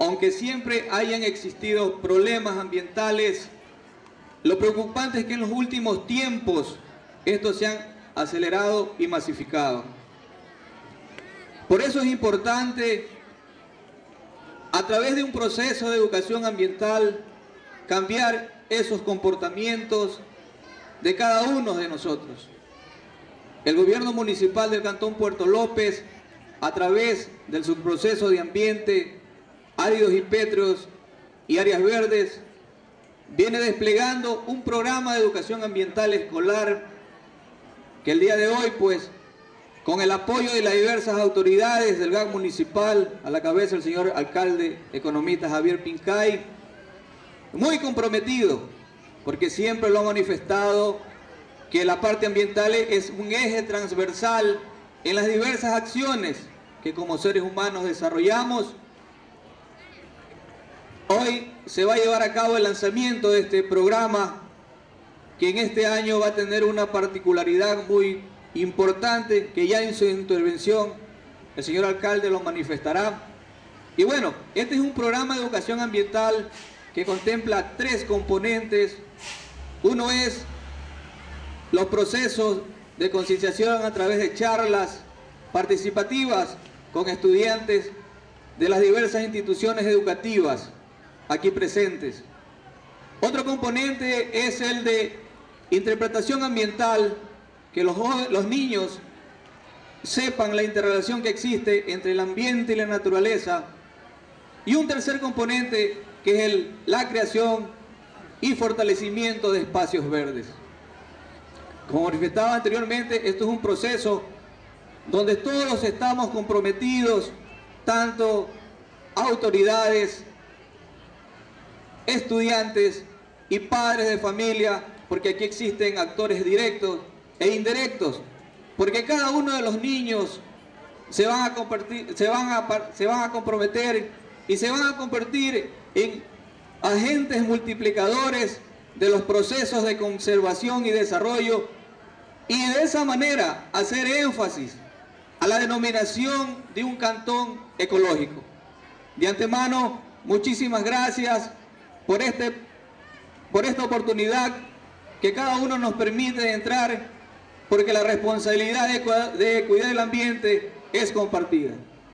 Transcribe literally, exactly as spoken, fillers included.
aunque siempre hayan existido problemas ambientales, lo preocupante es que en los últimos tiempos estos se han acelerado y masificado. Por eso es importante, a través de un proceso de educación ambiental, cambiar esos comportamientos de cada uno de nosotros. El gobierno municipal del Cantón Puerto López, a través del subproceso de ambiente, áridos y pétreos y áreas verdes, viene desplegando un programa de educación ambiental escolar que el día de hoy, pues, con el apoyo de las diversas autoridades del G A C municipal, a la cabeza del señor alcalde economista Javier Pincay, muy comprometido, porque siempre lo ha manifestado, que la parte ambiental es un eje transversal en las diversas acciones que como seres humanos desarrollamos. Hoy se va a llevar a cabo el lanzamiento de este programa, que en este año va a tener una particularidad muy importante, que ya en su intervención el señor alcalde lo manifestará. Y bueno, este es un programa de educación ambiental que contempla tres componentes. Uno es los procesos de concienciación a través de charlas participativas con estudiantes de las diversas instituciones educativas aquí presentes. Otro componente es el de interpretación ambiental, que los, los niños sepan la interrelación que existe entre el ambiente y la naturaleza. Y un tercer componente, que es el, la creación y fortalecimiento de espacios verdes. Como manifestaba anteriormente, esto es un proceso donde todos estamos comprometidos, tanto autoridades, estudiantes y padres de familia, porque aquí existen actores directos e indirectos, porque cada uno de los niños se van a compartir, se van a, se van a comprometer y se van a convertir en agentes multiplicadores de los procesos de conservación y desarrollo, y de esa manera hacer énfasis a la denominación de un cantón ecológico. De antemano, muchísimas gracias por, este, por esta oportunidad que cada uno nos permite entrar, porque la responsabilidad de, de cuidar el ambiente es compartida.